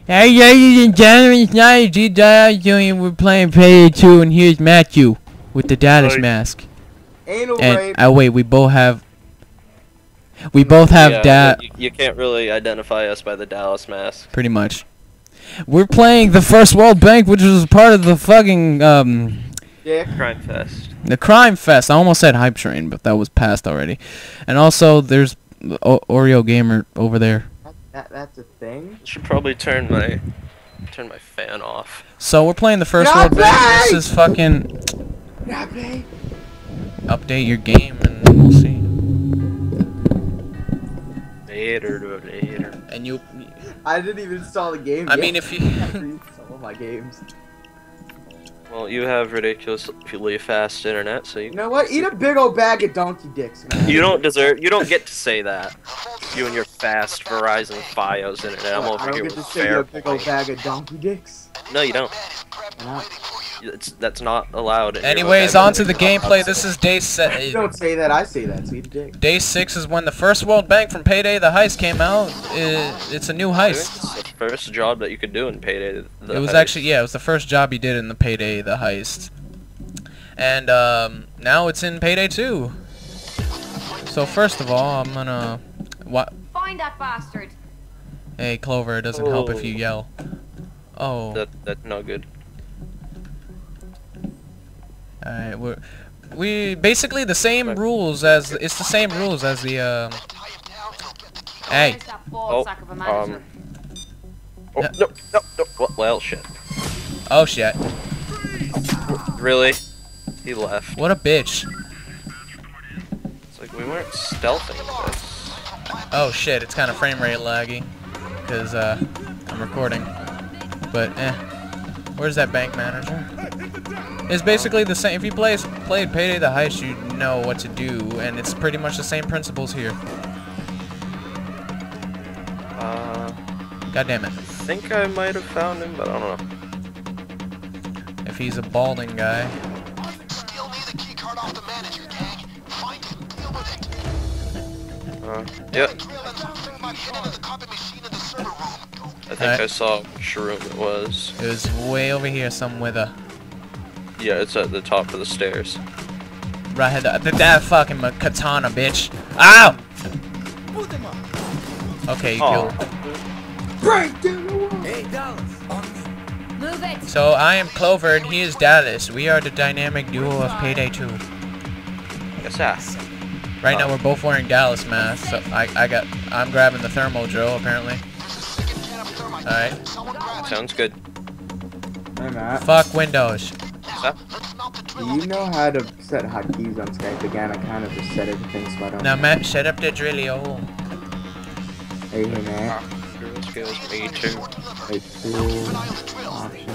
Hey, ladies and gentlemen, it's not a G. We're playing Payday 2, and here's Matthew with the Dallas mask. Anal And rape. wait, we both have that. You can't really identify us by the Dallas mask. Pretty much. We're playing the First World Bank, which was part of the fucking Yeah. Crime Fest. the Crime Fest. I almost said Hype Train, but that was past already. And also, there's Oreo Gamer over there. That's a thing. Should probably turn my fan off. So we're playing the First World Bank. This is fucking update your game, and we'll see. Later. And you. I didn't even install the game. I mean, if you. All my games. Well, you have ridiculously fast internet, so You know what? Eat a big old bag of donkey dicks, man. you don't get to say that. You and your fast Verizon Fios internet. I'm I over don't here get with to say a big old Fairpoint. bag of donkey dicks. No, you don't. Why not? That's not allowed. In your Anyways, on to the vocabulary. gameplay. This is day You don't say that. I say that. So eat a dick. Day 6 is when the First World Bank from Payday the Heist came out. It's a new heist. It's the first job that you could do in Payday. It was actually, yeah, it was the first job he did in the Payday the Heist. And now it's in Payday 2. So first of all, I'm gonna... What? Find that bastard. Hey, Clover, it doesn't help if you yell. Oh. That's not good. Alright, we basically the same rules as... It's the same rules as the, Hey. Where's that ball sack of a manager? Oh, Yeah. no. Well, shit. Oh, shit. Really? He left. What a bitch. It's like we weren't stealthing this. Oh, shit, it's kind of frame rate laggy. Because, I'm recording. But, Where's that bank manager? It's basically the same. If you played Payday the Heist, you know what to do, and it's pretty much the same principles here. God damn it. I think I might have found him, but I don't know. If he's a balding guy. Steal me the key card off the manager, gang. Find him, deal with it. Yep. Drill and something about hidden in the copy machine in the server room. I think Alright. I saw which room it was. It was way over here, some with a... Yeah, it's at the top of the stairs. Right head. That fucking katana, bitch. Ow! Okay, you Aw. killed. Break down the wall. Move it. So, I am Clover, and he is Dallas. We are the dynamic duo of Payday 2. What's that? Right now, we're both wearing Dallas masks. So I'm grabbing the Thermo Joe, apparently. Alright. Sounds good. Hey, Matt. Fuck Windows. What's that? Do you know how to set hotkeys on Skype again? I kind of just set everything so I don't. Now, Matt, shut up the drillio. Hey, Matt. Skills, me too. Hey, cool. Options.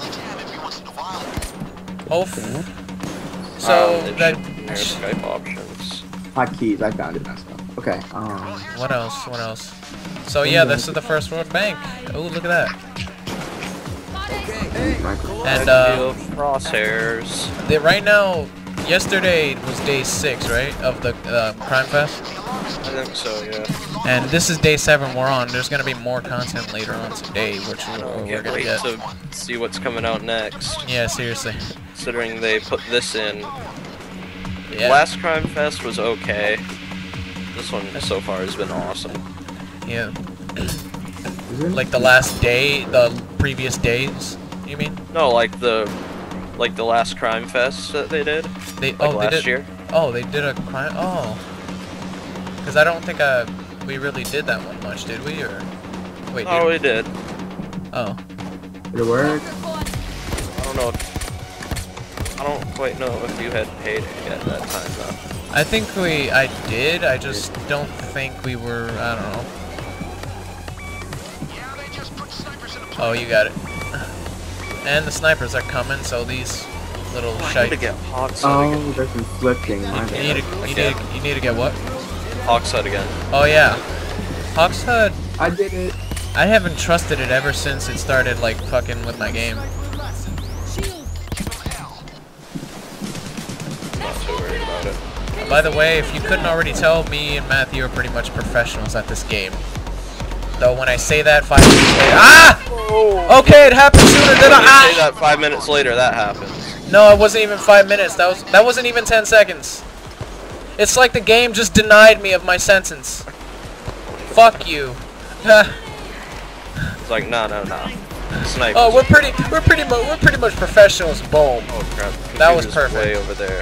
So, It that... should be near Skype options. Hotkeys. I found it. That's all. Okay. What else? What else? So, yeah, this is the First World Bank. Oh, look at that. Microphone. And, Ideal crosshairs. right now, yesterday was day 6, right, of the Crime Fest? I think so, yeah. And this is day 7 we're on. There's gonna be more content later on today, which we're Can't gonna wait get. to see what's coming out next. Yeah, seriously. Considering they put this in. Yeah. Last Crime Fest was okay. This one so far has been awesome. Yeah. Like the last day, the previous days, you mean? No, like the last Crime Fest that they did. They Like they last did. year. Oh, they did a crime. Oh. Because I don't think we really did that one much, did we? Or wait. Oh, did we did. Oh. Did it work? I don't know. I don't quite know if you had paid at that time though. I think I did. I just don't think we were. I don't know. Oh, you got it. And the snipers are coming, so these little I need shite. to get Hawkshead Oh, again. there's conflicting. My You bad. need to get what? Hawkshead again. Oh yeah, Hawkshead. I did it. I haven't trusted it ever since it started like fucking with my game. Not too worried about it. By the way, if you couldn't already tell, me and Matthew are pretty much professionals at this game. though when I say that 5 minutes later. Ah! Okay, it happened sooner than When you I. say that 5 minutes later, that happens. No, it wasn't even 5 minutes. That wasn't even 10 seconds. It's like the game just denied me of my sentence. Fuck you. It's like, no. Sniper. Oh, we're pretty much professionals. Boom. Oh crap. That was Computer's perfect. Way over there.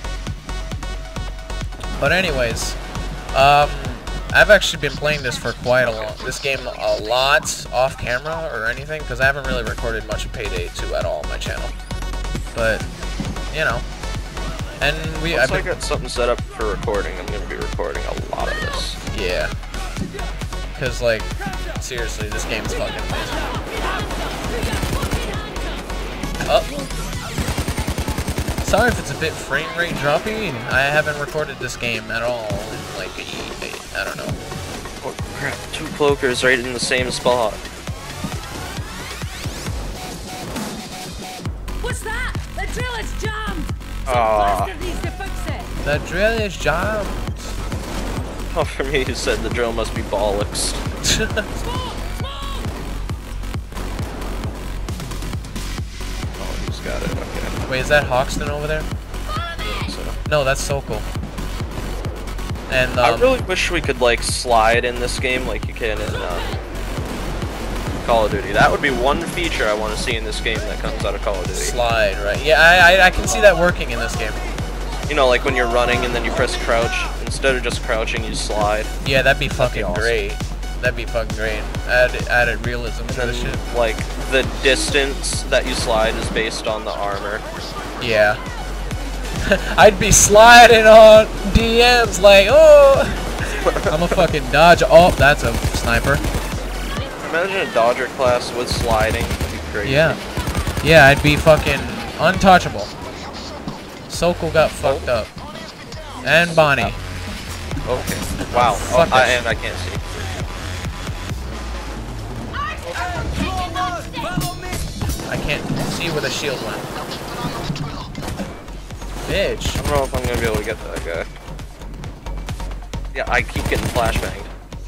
But anyways, I've actually been playing this for this game a lot off camera or anything, because I haven't really recorded much of Payday 2 at all on my channel. But you know, and Once I got something set up for recording, I'm gonna be recording a lot of this. Yeah, because like seriously, this game is fucking amazing. Oh. Sorry if it's a bit frame rate droppy. I haven't recorded this game at all in like I don't know. Oh crap, 2 cloakers right in the same spot. What's that? The drill is jammed! Aw. Blaster needs to fix it! The drill is jammed. Oh, for me, you said the drill must be bollocks. Smoke! Smoke! Oh, he's got it, okay. Wait, is that Hoxton over there? So. No, that's Sokol. And I really wish we could like slide in this game like you can in Call of Duty. That would be one feature I want to see in this game that comes out of Call of Duty. slide, right? Yeah, I can see that working in this game. You know, like when you're running and then you press crouch. Instead of just crouching, you slide. Yeah, that'd be fucking awesome. great. That'd be fucking great. Added realism to And the then, shit. like, the distance that you slide is based on the armor. Yeah. I'd be sliding on DMs like, oh! I'm a fucking dodge. Oh, that's a sniper. Imagine a Dodger class with sliding. That'd be crazy. Yeah. Yeah, I'd be fucking untouchable. Sokol got fucked up. And Bonnie. Okay. Wow. Fuck us. And I can't see. I can't see where the shield went. Bitch. I don't know if I'm gonna be able to get that guy. Yeah, I keep getting flashbanged.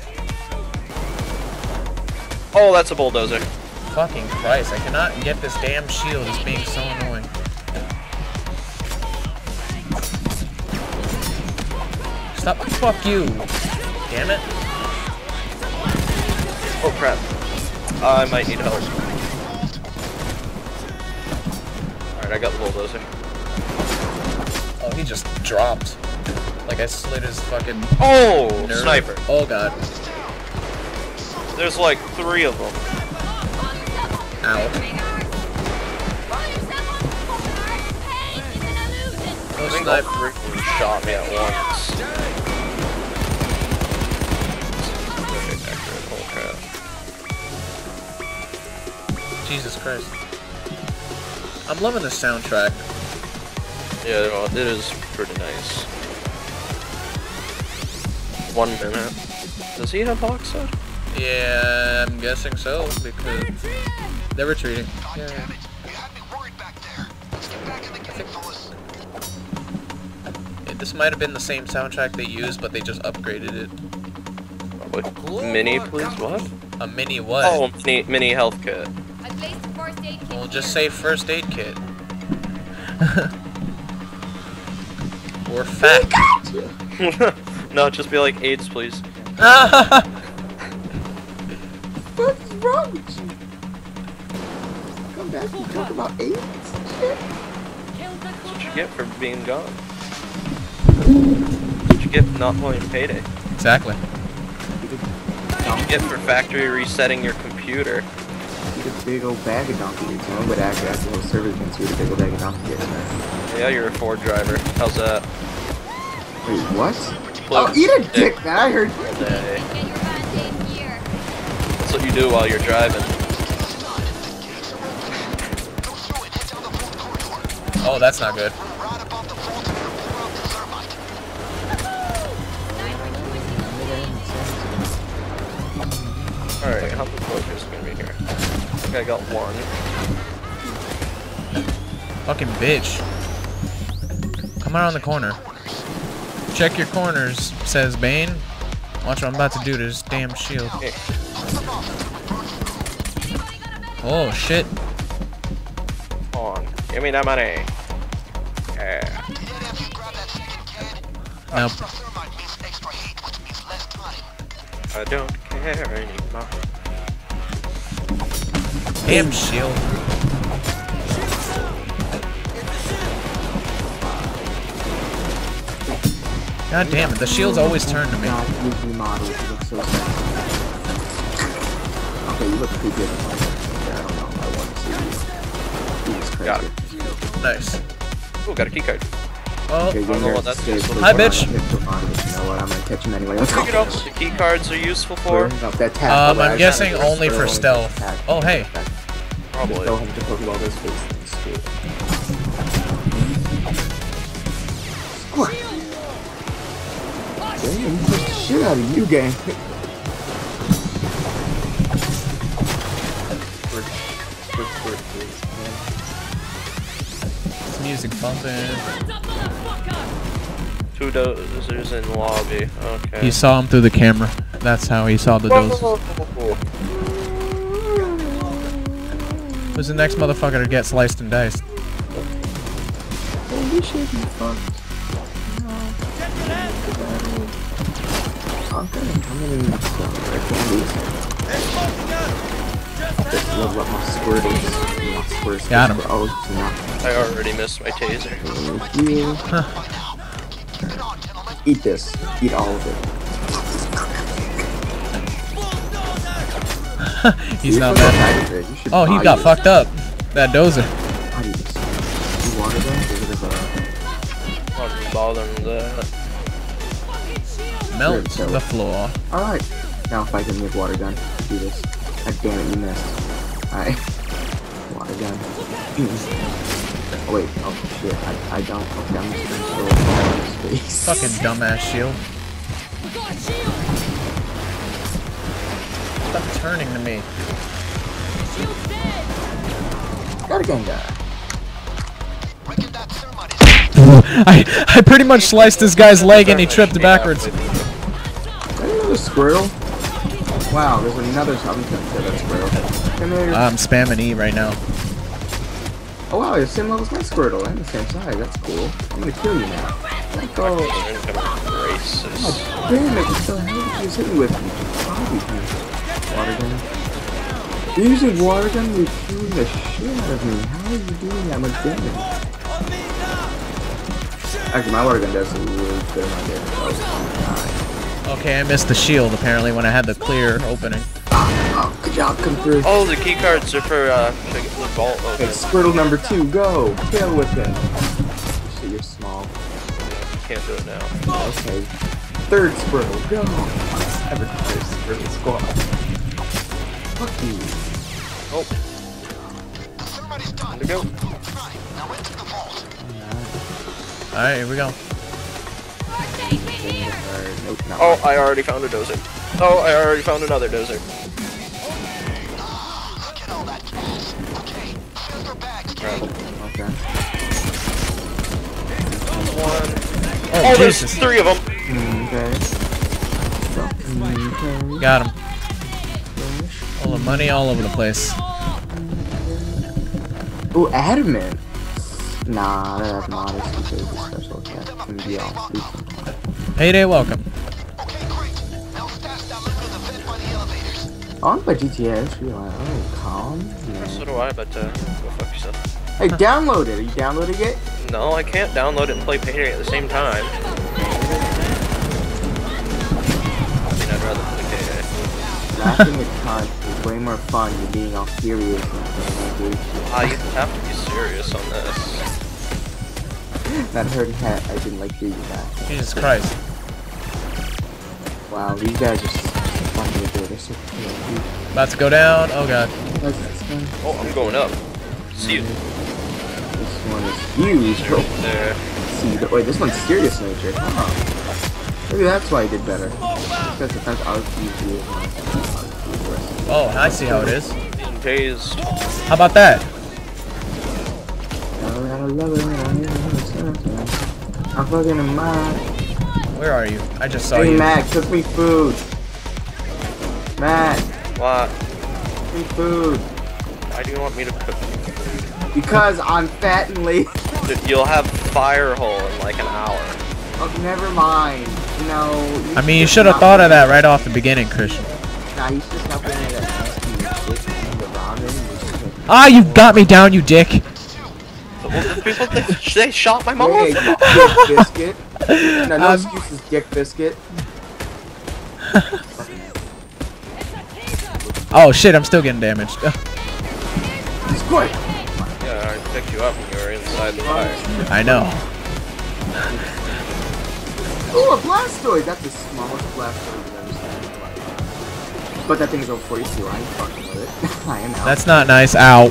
Oh, that's a bulldozer. Fucking Christ, I cannot get this damn shield. It's being so annoying. Stop. Fuck you. Damn it. Oh crap. I might need help. Alright, I got the bulldozer. Oh, he just dropped. Like I slid his fucking Oh! nerve. Sniper. Oh god. There's like 3 of them. Ow. I think all 3 of them shot me at once. Oh crap. Jesus Christ. I'm loving the soundtrack. Yeah, well, it is pretty nice. 1 minute. Does he have box set? Yeah, I'm guessing so, because they're retreating. Yeah. You had me worried back there. Let's get back in the game, fellas. This might have been the same soundtrack they used, but they just upgraded it. What? Mini, please? What? A mini what? Oh, mini health kit. I placed the first aid kit. Well, just say first aid kit. Or fat. No, just be like AIDS, please. What is wrong with you? Come back and talk about AIDS and shit. That's what you get for being gone. That's what you get for not playing Payday. Exactly. That's what you get for factory resetting your computer. Eat a big old bag of donkey meat, you know, but actually that's a little service against you with a big old bag of donkey meat, man. Yeah, you're a Ford driver. How's that? Wait, what? Look, Oh, eat a dick, man, I heard you. Hey, Get your band-aid here. that's what you do while you're driving. Oh, that's not good. Right above the vault around the thermite. Alright, how many cloakers are gonna be here? I think I got 1. Fucking bitch. Come around the corner. Check your corners, says Bane. Watch what I'm about to do to this damn shield. Hey. Oh shit. Come on. Give me that money. Yeah. Now, Thermite means extra heat, which means less time. I don't care anymore. damn shield. God damn it, the shields always turn to me. God, use new models. You look so sad. Okay, you look pretty good. Yeah, I don't know. I want to see you. Jesus Christ. Got it. Nice. Ooh, got a key card. Oh, Okay, I don't know what that's useful Hi, for. bitch. You know what? I'm gonna catch him anyway. Let's go. Figured out what the key cards are useful for. That tackle, I'm guessing only for stealth. Oh, hey. Probably. Go home to Pokeball this face. Screw it. Damn, you pushed the shit out of you, gang. This music bumping. Two dozers in lobby. Okay. He saw him through the camera. That's how he saw the doses. Who's the next motherfucker to get sliced and diced? You should be fucked. I'm gonna need some red candies. Just love what my squirt is. My squirt is. Got him. Oh, not. I already missed my taser. Thank you. Eat this. Eat all of it. He's not bad. Oh, he got fucked up. That dozer. How do you just you water them? Not bother them that. Melt the floor. Alright. Now if I can make water gun. Do this. God damn it, you missed. Alright. Water gun. Oh wait, oh shit. I don't. Okay, I'm just gonna throw it all in space. Fucking dumbass shield. Stop turning to me. Got a Gengar. I pretty much sliced this guy's leg and he tripped backwards. Is that another squirrel? Wow, there's another. I'm gonna say that squirrel. Come here. I'm spamming E right now. Oh wow, you're the same level as my Squirtle and the same size. That's cool. I'm gonna kill you now. Let's go. Racist. Oh, damn it! What the hell did you just hit me with? Water gun. You're using water gun? You're killing the shit out of me. How are you doing that much damage? Actually, my water gun does really good amount of damage. Oh, Okay, I missed the shield apparently when I had the clear opening. oh, good job, come through. Oh, the key cards are for the vault Okay, open. Squirtle number 2, go! Kill with him. Shit, you're small. Can't do it now. Okay. Third Squirtle, go! Ever first Squirtle squad. Fuck you. Oh. Time to go. Alright, here we go. Nope, not Oh, I already found a dozer. Oh, I already found another dozer. Look at all that gas. Okay, fill your bags, Right. okay. One. Oh, Oh, there's Jesus. 3 of them. Okay. Okay. Got him. All the money all over the place. Ooh, adamant. Nah, that's modest because the special attack can be all stupid. Payday welcome. Okay, great. Now stash that loot in the vent by the elevators. On by GTA, I just realized, oh, calm, So man. do I, but go fuck yourself. Hey, download it. Are you downloading it? No, I can't download it and play Payday at the same time. I mean, I'd rather play Payday. Laughing at cunt is way more fun than being all serious and engaged. You have to be serious on this. That hurt hat, I didn't like hearing that. Jesus Christ. Wow, these guys are fucking good. They're so cool, dude. About to go down. Oh god. That's this one. Oh, I'm going up. See you. This one is huge. Oh, There. see, wait, this one's serious nature. Huh. Maybe that's why I did better. Because the times I was easier. Oh, I see how it is. Being tased. How about that? I'm fucking in mine. Where are you? I just saw Hey, you. Matt, cook me food. Matt, What? cook me food. Why do you want me to cook? Because I'm fat and lazy. Dude, you'll have fire hole in like an hour. Oh, never mind. No. I mean, you should have thought of that right off the beginning, Christian. Nah, you should stop bringing that nasty shit in the ramen. Ah, you got me down, you dick. People they shot my mom. Hey, Dick Biscuit. No excuses, Dick Biscuit. Oh shit, I'm still getting damaged. Squirt. Yeah, I picked you up when you were inside the fire. I know. Ooh, a Blastoise! That's the smallest Blastoise I've ever seen in my life. But that thing's over 42, I ain't fucking with it. I am out. That's not nice. Ow.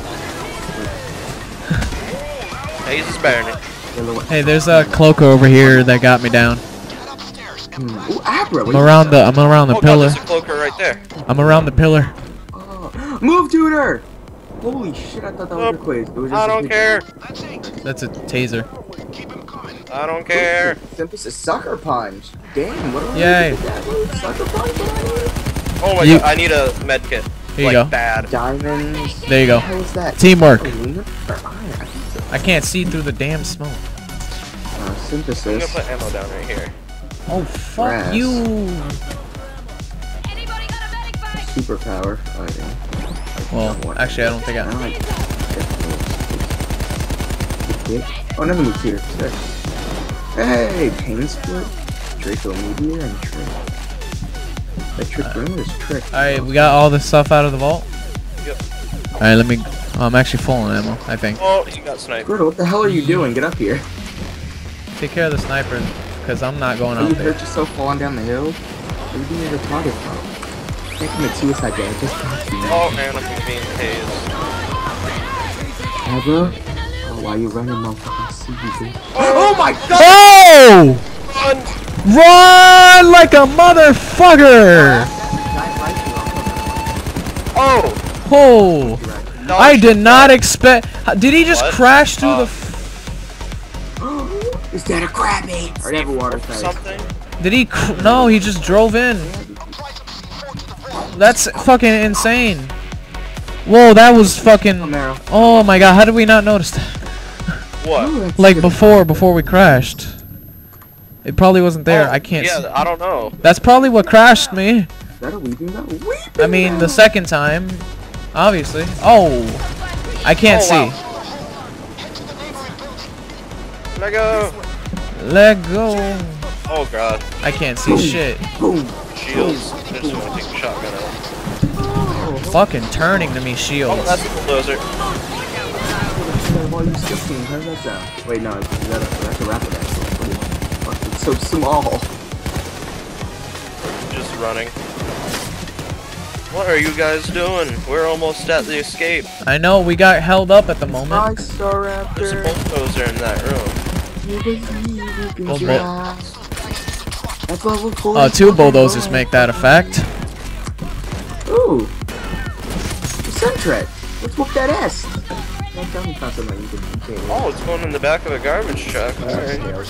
Hayes is burning. Hey, there's a cloaker over here that got me down. Ooh, Abra! I'm around the Oh god, pillar. there's a cloaker right there. I'm around the pillar. Oh. Move, Tutor! Holy shit, I thought that was a quiz. It was just I a don't picture. care. That's a taser. I don't care. Synthesis Sucker Punch. Damn, what do I Yay. do with that move? Sucker Punch? Oh my You- god, I need a med kit. Here you like, go. bad. Diamonds. There you go. What the hell is that? Teamwork. Aluminum or iron? I think so. I can't see through the damn smoke. I'm gonna Synthesis. put ammo down right here. Oh fuck Grass. you. Anybody got a medic bag? Superpower. Oh, yeah. Well, actually, I don't think I I. like Oh, another move here. Sick. Hey, Pain Split, Draco Meteor, and Trick. That Trick Room is Trick. Alright, we got all the stuff out of the vault. Yep. Alright, let me. Oh, I'm actually full on ammo, I think. Oh, you got sniped. Squirtle, what the hell are you doing? Get up here. Take care of the sniper, because I'm not going Oh, you out there. hurt yourself falling down the hill? What are you being retarded from? Can't commit suicide, Dad. Just talk to me. Oh man, I'm being hazed. Abra? Oh, why you running, motherfucker? I see you, bitch. Oh my god! Oh! Run! Run like a motherfucker! Oh! Oh! No, I did not expect. Did he just What? crash through the? Is that a Krabby? Or have a water fight. something. Did he? No, he just drove in. That's fucking insane. Whoa, that was fucking. Marrow. Oh my god, how did we not notice that? What? Ooh, that's Like good. before we crashed. It probably wasn't there. Oh, I can't see. Yeah, I don't know. That's probably what crashed me. Is that a weeping bell? Weeping I mean, the bell. second time, obviously. Oh, I can't Oh, wow. see. Let go. Let go. Oh god. I can't see shit. Boom. Shields. I just want to take a shotgun out. Fucking turning to me, Oh, shields. that's a bulldozer. Volume 16, how's that sound? Wait, no, that's a rapid actually. Fuck, it's so small. Just running. What are you guys doing? We're almost at the escape. I know we got held up at the moment. I saw There's a Raptor. bulldozer in that room. That's level 4. Oh, two bulldozers make that effect. Ooh. Sentret. Let's whoop that ass. Don't tell me found something you can Oh, it's going in the back of a garbage truck. Alright. I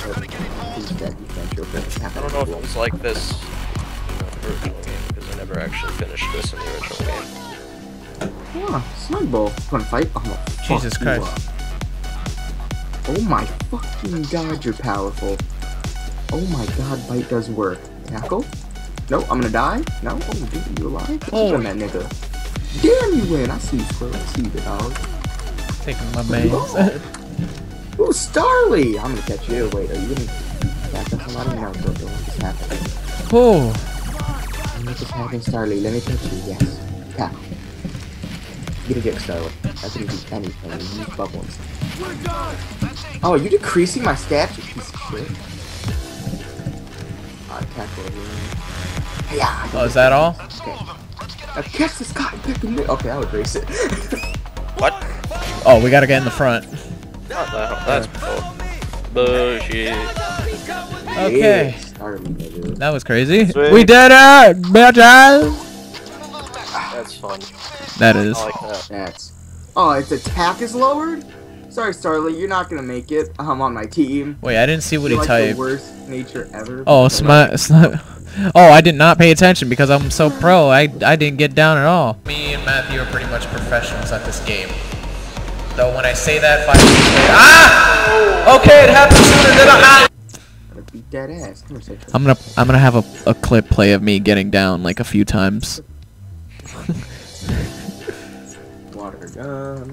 I don't know if it was like this in the original game, because I never actually finished this in the original game. Huh, Snugbull. Wanna fight? Oh, fuck Jesus you Christ. up. Oh my fucking god, you're powerful. Oh my god, bite does work. Tackle? No, I'm gonna die? No? Oh, dude, you alive? Oh. What's on that nigga? Damn, you win. I see you, Squirrel. I see you, the dog. Taking my maze. Ooh, Starly! I'm gonna catch you. Wait, are you gonna attack us? I don't know what just happened. Oh, What just happened, Starly? Let me catch you. Yes. Tackle. Get a dick, Starly. I can do anything. You use bubbles. Oh, are you decreasing my stats, you piece of shit? Tackle again. Yeah. oh, is that all? Okay. Now catch this guy. Okay, I would race it. What? Oh, we gotta get in the front. What the hell? That's bull. Bullshit. Okay, Yeah, Starly, nigga. that was crazy. Sweet. We did it, bitches. That's fun. That is. I like that. That's. Oh, its attack is lowered? Sorry, Starly, you're not gonna make it. I'm on my team. Wait, I didn't see what he You're like typed. the worst nature ever. Oh, it's not. Oh, I did not pay attention because I'm so pro. I didn't get down at all. Me and Matthew are pretty much professionals at this game. Though when I say that, 5 minutes later, okay, it happened sooner than I. Gotta beat that ass. Come here, Citro. I'm gonna have a clip play of me getting down like a few times. Water gun.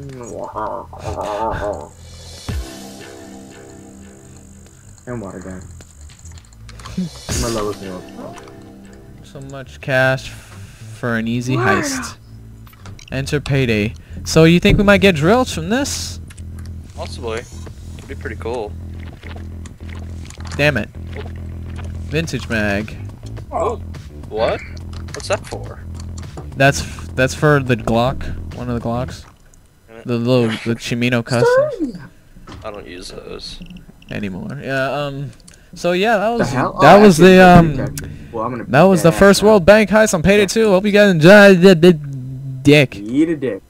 And water gun. My lowest meal. So much cash for an easy heist. Enter payday. So you think we might get drills from this? Possibly. It'd be pretty cool. Damn it. Vintage mag. Oh. What? What's that for? That's for the Glock. One of the Glocks. The Chimino customs I don't use those. anymore. Yeah. So yeah, that The was hell? that Oh, was actually, the well, I'm gonna that was the beat first ass World Bank heist on Payday 2. Hope you guys enjoyed the dick. now. Eat a dick.